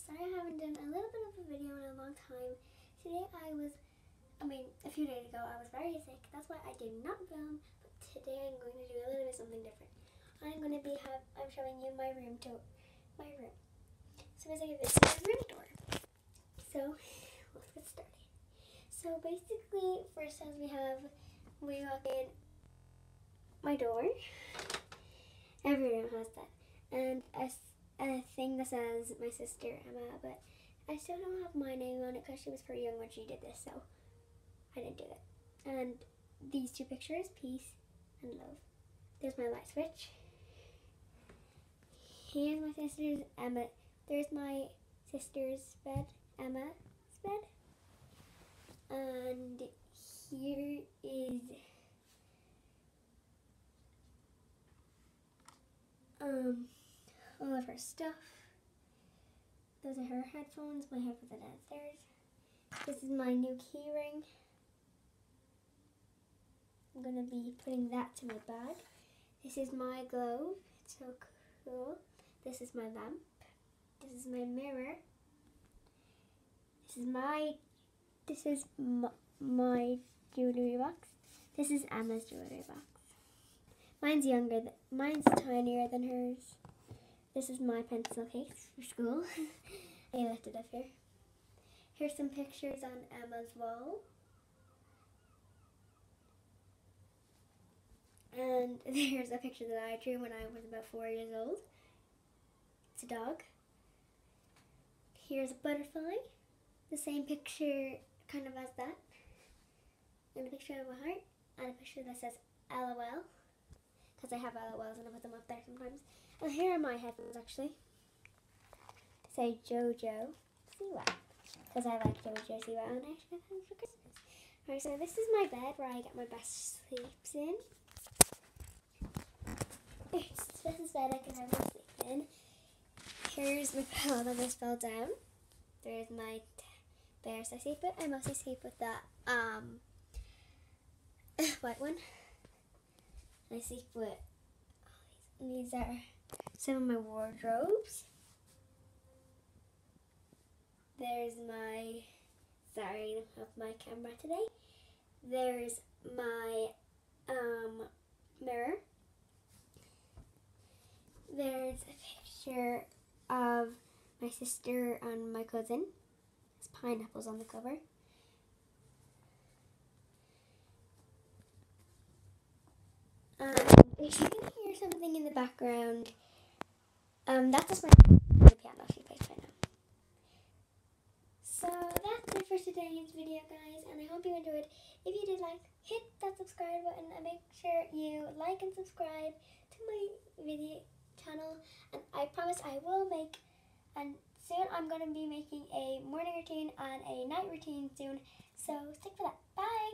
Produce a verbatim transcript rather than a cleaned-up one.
Sorry I haven't done a little bit of a video in a long time. Today I was, I mean, a few days ago I was very sick. That's why I did not film. But today I'm going to do a little bit something different. I'm going to be have, I'm showing you my room tour. My room. So basically this is my room tour. So let's get started. So basically, first as we have, we walk in my door. Every room has that. And a, a thing that says my sister Emma, but I still don't have my name on it because she was pretty young when she did this, so I didn't do it. And these two pictures, peace and love. There's my light switch. Here's my sister's Emma. There's my sister's bed, Emma's bed. And here is um all of her stuff. Those are her headphones. My headphones are downstairs. This is my new key ring. I'm gonna be putting that to my bag. This is my globe. It's so cool. This is my lamp. This is my mirror. This is my this is my, my jewelry box. This is Emma's jewelry box. Mine's younger. Th mine's tinier than hers. This is my pencil case for school. I left it up here. Here's some pictures on Emma's wall. And there's a picture that I drew when I was about four years old. It's a dog. Here's a butterfly. The same picture kind of as that. And a picture of a heart. And a picture that says L O L. Because I have L O Ls and I put them up there sometimes. And here are my headphones actually. Say JoJo Siwa. Because I like JoJo Siwa and I actually got them for Christmas. Alright, so this is my bed where I get my best sleeps in. This is bed I can have my sleep in. Here's my pillow that just fell down. There's my bears I sleep with. I mostly sleep with that um white one. I sleep with these are some of my wardrobes. There's my sorry of my camera today. There's my um mirror. There's a picture of my sister and my cousin. There's pineapples on the cover. Um, if you can hear something in the background, um, that's just my the piano she plays right now. So that's it for today's video, guys, and I hope you enjoyed. If you did like, hit that subscribe button and make sure you like and subscribe to my video channel. And I promise I will make, and soon I'm going to be making a morning routine and a night routine soon. So stick for that. Bye!